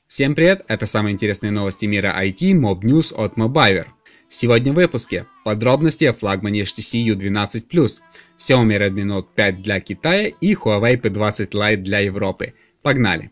Всем привет, это самые интересные новости мира IT Mob News от Mobile. Сегодня в выпуске подробности о флагмане HTC U12+, Xiaomi Redmi Note 5 для Китая и Huawei P20 Lite для Европы. Погнали!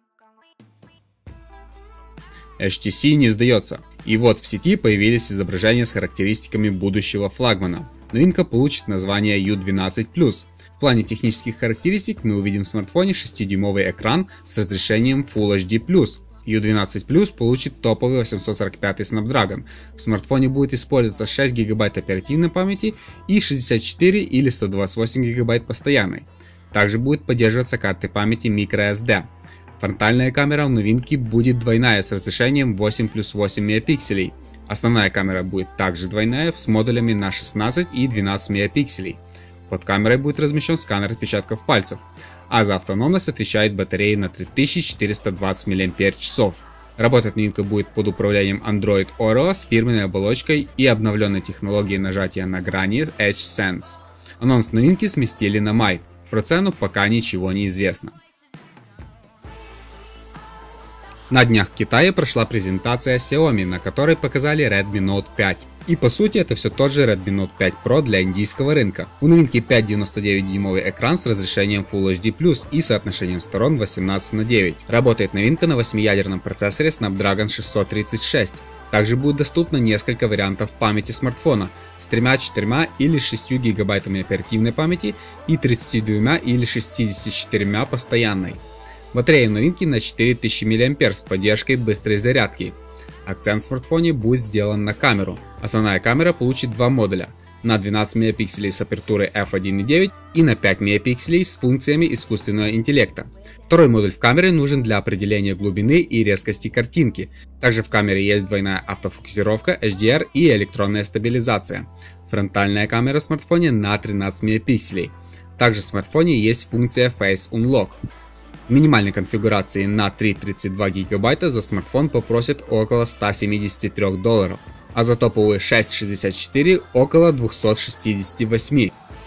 HTC не сдается. И вот в сети появились изображения с характеристиками будущего флагмана. Новинка получит название U12+. В плане технических характеристик мы увидим в смартфоне 6-дюймовый экран с разрешением Full HD+. U12 получит топовый 845 Snapdragon. В смартфоне будет использоваться 6 ГБ оперативной памяти и 64 или 128 ГБ постоянной. Также будет поддерживаться карты памяти microSD. Фронтальная камера в новинке будет двойная с разрешением 8+8 мегапикселей. Основная камера будет также двойная с модулями на 16 и 12 мегапикселей. Под камерой будет размещен сканер отпечатков пальцев, а за автономность отвечает батарея на 3420 мАч. Работать новинка будет под управлением Android Oreo с фирменной оболочкой и обновленной технологией нажатия на грани Edge Sense. Анонс новинки сместили на май, про цену пока ничего не известно. На днях в Китае прошла презентация Xiaomi, на которой показали Redmi Note 5. И по сути это все тот же Redmi Note 5 Pro для индийского рынка. У новинки 5,99-дюймовый экран с разрешением Full HD+, и соотношением сторон 18:9. Работает новинка на 8-ядерном процессоре Snapdragon 636. Также будет доступно несколько вариантов памяти смартфона с 3, 4 или 6 гигабайтами оперативной памяти и 32 или 64 постоянной. Батарея новинки на 4000 мАч с поддержкой быстрой зарядки. Акцент в смартфоне будет сделан на камеру. Основная камера получит два модуля: на 12 мегапикселей с апертурой f1.9 и на 5 мегапикселей с функциями искусственного интеллекта. Второй модуль в камере нужен для определения глубины и резкости картинки. Также в камере есть двойная автофокусировка, HDR и электронная стабилизация. Фронтальная камера в смартфоне на 13 мегапикселей. Также в смартфоне есть функция Face Unlock. В минимальной конфигурации на 3,32 гигабайта за смартфон попросят около $173, а за топовые 6,64 около 268.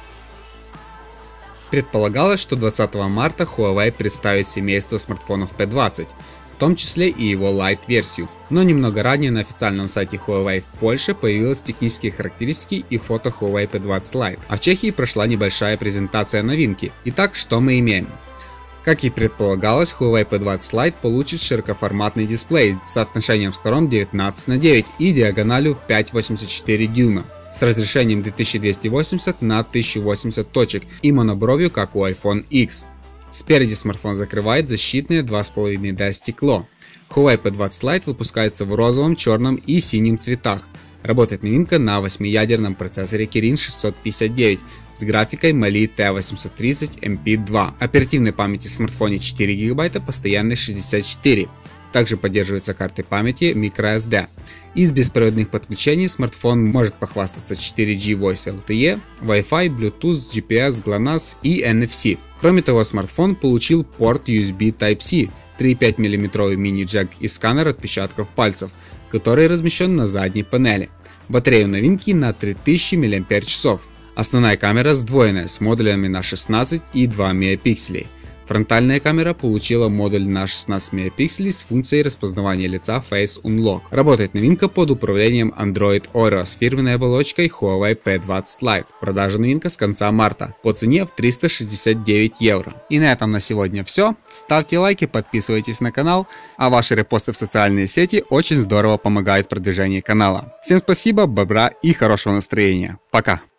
Предполагалось, что 20 марта Huawei представит семейство смартфонов P20, в том числе и его Lite-версию. Но немного ранее на официальном сайте Huawei в Польше появились технические характеристики и фото Huawei P20 Lite, а в Чехии прошла небольшая презентация новинки. Итак, что мы имеем? Как и предполагалось, Huawei P20 Lite получит широкоформатный дисплей с соотношением сторон 19:9 и диагональю в 5,84 дюйма с разрешением 2280 на 1080 точек и монобровью, как у iPhone X. Спереди смартфон закрывает защитное 2,5D стекло. Huawei P20 Lite выпускается в розовом, черном и синем цветах. Работает новинка на 8-ядерном процессоре Kirin 659 с графикой Mali T830 MP2. Оперативной памяти в смартфоне 4 ГБ, постоянной 64. Также поддерживаются карты памяти microSD. Из беспроводных подключений смартфон может похвастаться 4G Voice LTE, Wi-Fi, Bluetooth, GPS, GLONASS и NFC. Кроме того, смартфон получил порт USB Type-C, 3,5 мм мини-джек и сканер отпечатков пальцев, который размещен на задней панели. Батарея новинки на 3000 мАч. Основная камера сдвоенная с модулями на 16 и 2 мегапикселей. Фронтальная камера получила модуль на 16 мегапикселей с функцией распознавания лица Face Unlock. Работает новинка под управлением Android Oreo с фирменной оболочкой Huawei P20 Lite. Продажа новинка с конца марта по цене в 369 евро. И на этом на сегодня все. Ставьте лайки, подписывайтесь на канал, а ваши репосты в социальные сети очень здорово помогают в продвижении канала. Всем спасибо, бобра и хорошего настроения. Пока!